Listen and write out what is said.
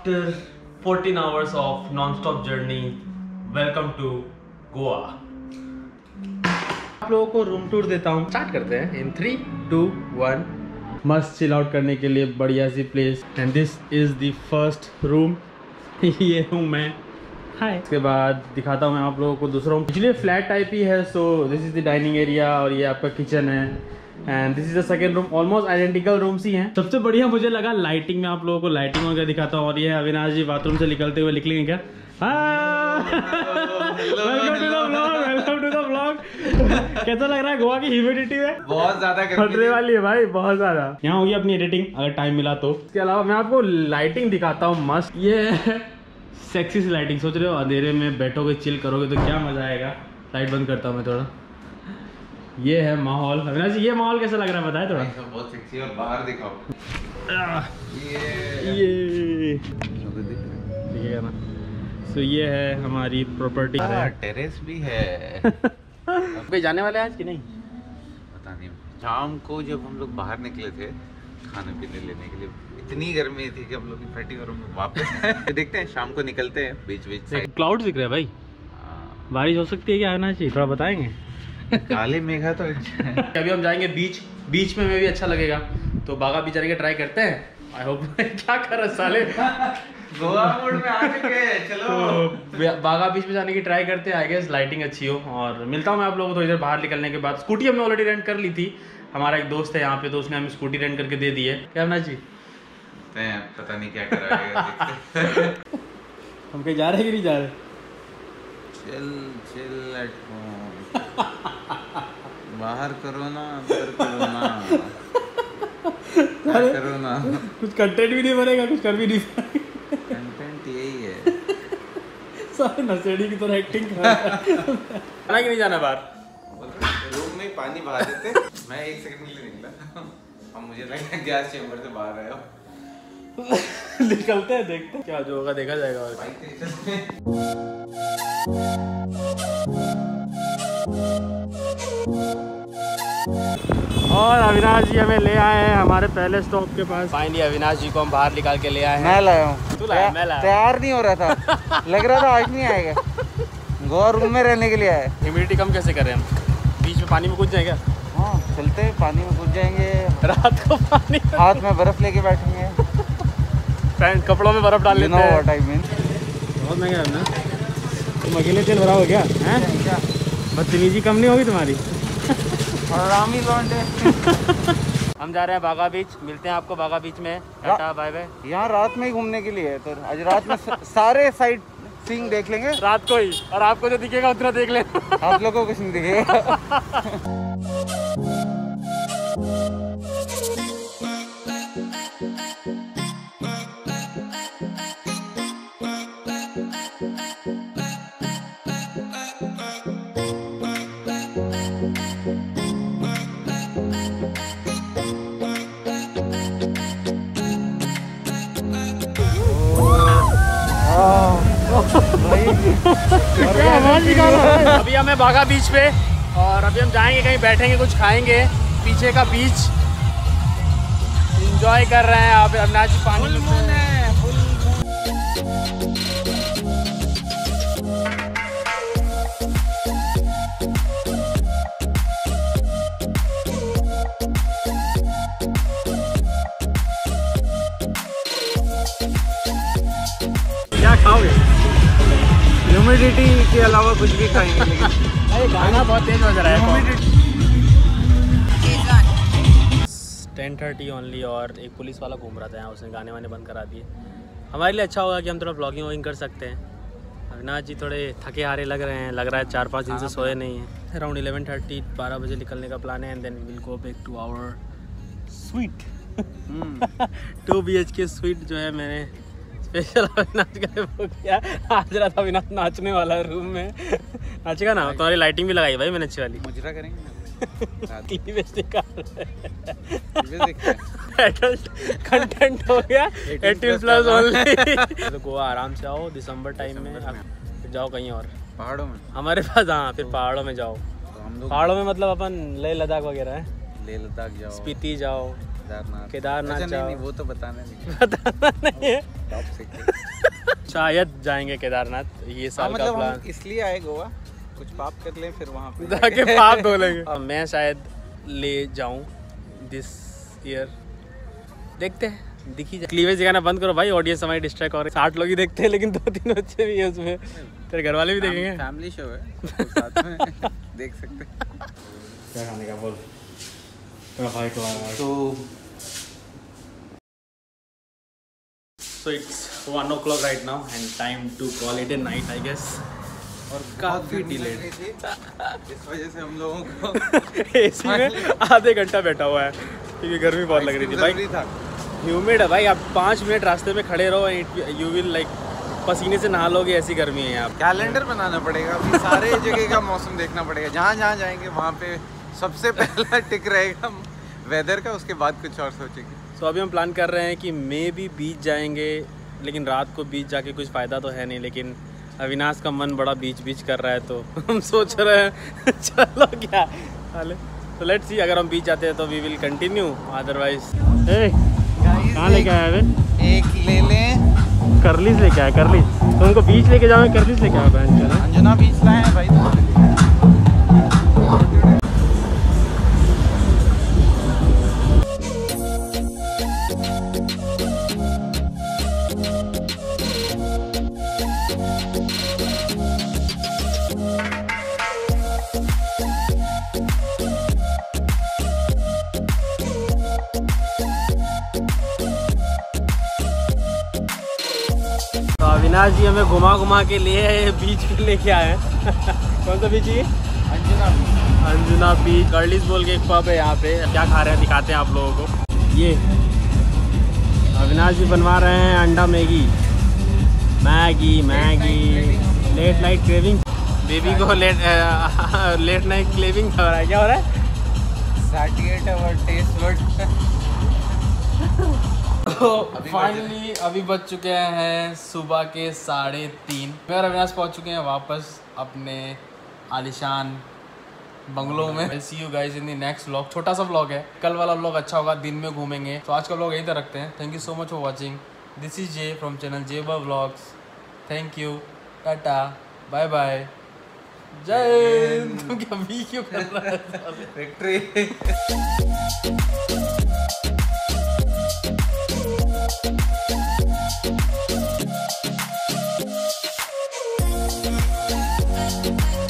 After 14 hours of non-stop journey, welcome to Goa. आप लोगों को रूम टूर देता हूँ। स्टार्ट करते हैं इन 3, 2, 1। मस्त चिल आउट करने के लिए बढ़िया सी place and this is the first room. ये हूँ मैं। हाय। इसके बाद दिखाता हूँ मैं आप लोगों को दूसरा रूम। एक्चुअली फ्लैट टाइप ही है। So this is the dining area और ये आपका किचन है and this is the second room. Almost identical rooms ही हैं। सबसे बढ़िया मुझे लगा लाइटिंग में। आप लोगों को लाइटिंग वगैरह दिखाता हूँ। और ये अविनाश जी बाथरूम से निकलते हुए निकलेंगे क्या? Welcome to the vlog. कैसा लग रहा है गोवा की ह्यूमिडिटी में? बहुत ज्यादा खतरे वाली है भाई, बहुत ज्यादा। यहाँ होगी अपनी एडिटिंग अगर टाइम मिला तो। इसके अलावा मैं आपको लाइटिंग दिखाता हूँ मस्त। ये सेक्सी सी लाइटिंग। सोच रहे हो अंधेरे में बैठोगे चिल करोगे तो क्या मजा आएगा। लाइट बंद करता हूँ मैं थोड़ा। ये है माहौल। अविनाश जी ये माहौल कैसा लग रहा है बताए थोड़ा। बहुत सेक्सी। और बाहर दिखाओ। ये दिखेगा ना। तो ये है हमारी प्रॉपर्टी। टेरेस भी है। पे जाने वाले आज कि नहीं पता नहीं। शाम को जब हम लोग बाहर निकले थे खाने पीने लेने के लिए, इतनी गर्मी थी कि हम लोग फटी और वापस देखते हैं शाम को निकलते हैं बीच बीच। क्लाउड दिख रहा है भाई। बारिश हो सकती है क्या आना चाहिए थोड़ा बताएंगे। काले मेघा तो अभी हम जाएंगे बीच। बीच में भी अच्छा लगेगा तो बागा बीच जाने के ट्राई करते हैं। I hope. क्या कर रहे साले। गोवा मूड में आ चुके हैं। चलो तो बागा बीच में जाने की ट्राई करते हैं। आई गेस लाइटिंग अच्छी हो। और मिलता हूँ मैं आप लोगों को तो इधर बाहर निकलने के बाद। स्कूटी हमने ऑलरेडी रेंट कर ली थी। हमारा एक दोस्त है यहाँ पे तो उसने हमें स्कूटी रेंट करके दे दी है। क्या करना जी? पता नहीं क्या कराएगा। हम कहीं जा रहे हैं कि नहीं जा रहे? Chill at home. बाहर करो ना, अंदर करो ना। करो ना। कुछ कंटेंट भी नहीं बनेगा, कुछ कर भी नहीं पाएंगे। कंटेंट यही है। सारे नशेड़ी की तरह एक्टिंग कर रहा है कि नहीं जाना बाहर। रूम में पानी बहा देते। मैं 1 सेकंड के लिए निकला। अब मुझे लगा गैस चेंबर से बाहर आया हो। निकलते हैं देखते हैं क्या जो होगा देखा जाएगा। और अविनाश जी हमें ले आए हैं हमारे पहले स्टॉप के पास। फाइनली अविनाश जी को हम बाहर निकाल के ले आए हैं। मैं लाया हूँ। तू लाया? मैं लाया। तैयार नहीं हो रहा था। लग रहा था आज नहीं आएगा। गोवा रूम में रहने के लिए आए। ह्यूमिडिटी कम कैसे करें हम? बीच में पानी में कूद जाएंगे? हाँ चलते हैं, पानी में कूद जाएंगे। रात को पानी हाथ में बर्फ लेके बैठेंगे। पैंट कपड़ों में बर्फ डाल लेते हैं। What I mean. बहुत महंगा है ना। तुम अकेले तेल भरा हो क्या? हैं? बदतमीजी कम नहीं होगी तुम्हारी। आरामी लौंडे। हम जा रहे हैं बागा बीच। मिलते हैं आपको बागा बीच में। Tata bye bye. यहाँ रात में ही घूमने के लिए है तो आज रात में सारे साइड सीइंग देख लेंगे रात को ही। और आपको जो दिखेगा उतना देख लेना। आप लोगों को कुछ नहीं दिखेगा। अभी हमें बागा बीच पे और अभी हम जाएंगे कहीं बैठेंगे कुछ खाएंगे। पीछे का बीच एंजॉय कर रहे हैं। आप अविनाश जी पानी में क्या खाओगे? ह्यूमिडिटी के अलावा कुछ भी खाएंगे लेकिन अरे गाना बहुत तेज हो जा रहा है। 10:30 ओनली और एक पुलिस वाला घूम रहा था यहाँ। उसने गाने वाने बंद करा दिए। हमारे लिए अच्छा होगा कि हम थोड़ा ब्लॉगिंग वॉगिंग कर सकते हैं। अविनाश जी थोड़े थके हारे लग रहे हैं। लग रहा है 4-5 दिन से सोए नहीं हैं। अराउंड 11:30 12 बजे निकलने का प्लान है and then will go back to our suite 2 BHK suite जो है मैंने स्पेशल अविनाश का वो किया। आज रात अविनाश नाचने वाला है रूम में। नाचेगा ना? तुम्हारी लाइटिंग भी लगाई भाई मैंने अच्छी वाली। मुजरा करेंगे। कंटेंट हो गया 18+ ओनली। तो गोवा आराम से आओ दिसंबर टाइम में। फिर जाओ कहीं और पहाड़ों में हमारे पास। हाँ फिर पहाड़ों में जाओ। तो हम लोग पहाड़ों में मतलब अपन लेह लद्दाख वगैरह है। लेह लद्दाख जाओ, स्पीति जाओ, केदारनाथ अच्छा, जाओ। नहीं, वो तो बताना नहीं। बताना नहीं है। Top secret. शायद जाएंगे केदारनाथ ये साल का मतलब प्लान। हम इसलिए आए गोवा, कुछ पाप कर लें फिर वहाँ पे जाके पाप धो लेंगे। मैं शायद ले जाऊं दिस ईयर, देखते हैं, दिखी जाए। क्लीवेज दिखाना बंद करो भाई, ऑडियंस हमारी डिस्ट्रैक्ट हो रही है। 60 लोग ही देखते हैं लेकिन 2-3 बच्चे भी है उसमें, तेरे घर वाले भी देखेंगे। फैमिली शो है तो साथ में देख सकते हैं। क्या खाने का बोल, तेरा भाई तो आया। So it's 1 o'clock right now and time to call it a night I guess। और काफ़ी डिलेड इस वजह से हम लोगों को एसी में आधे घंटा बैठा हुआ है क्योंकि गर्मी बहुत लग रही थी भाई। ह्यूमिड है भाई, आप 5 मिनट रास्ते में खड़े रहो, यू विल लाइक पसीने से नहा लोगे, ऐसी गर्मी है यहाँ। कैलेंडर बनाना पड़ेगा, अभी सारे जगह का मौसम देखना पड़ेगा। जहाँ जहाँ जाएंगे वहाँ पे सबसे पहला टिक रहेगा वेदर का, उसके बाद कुछ और सोचेंगे। तो अभी हम प्लान कर रहे हैं कि मे भी बीच जाएंगे, लेकिन रात को बीच जाके कुछ फ़ायदा तो है नहीं। लेकिन अविनाश का मन बड़ा बीच कर रहा है तो हम सोच रहे हैं चलो क्या हाल है। तो लेट्स सी, अगर हम बीच जाते हैं तो वी विल कंटिन्यू, अदरवाइज। कहाँ लेके आया है? एक ले लें, करलीस लेके आया। करलीस तुमको बीच लेके जाओ, करलीस लेके आया बहन चला। अंजुना बीच लाए हैं भाई तुम्हारे लिए। अविनाश जी हमें घुमा के लिए बीच पे लेके आए हैं। कौन सा बीच है? अंजुना बीच। कर्लिस बोल के एक पब है यहाँ पे। क्या खा रहे हैं दिखाते हैं आप लोगों को। ये अविनाश जी बनवा रहे हैं अंडा Maggi. Late night craving. Baby को लेट नाइट क्रेविंग हो रहा है। क्या हो रहा है? 38 आवर टेस्ट बड। तो फाइनली अभी बज चुके हैं सुबह के 3:30। मैं और अविनाश पहुंच चुके हैं वापस अपने आलिशान बंगलों में। See you guys in the next vlog. छोटा सा व्लॉग है, कल वाला व्लॉग अच्छा होगा, दिन में घूमेंगे। तो आज का व्लॉग यहीं तक रखते हैं। Thank you so much for watching. This is J from channel JaeboiVlogs। Thank you, tata, bye bye, Jai Hind. तुम क्या भी क्यों कर रहा है? विक्ट्री।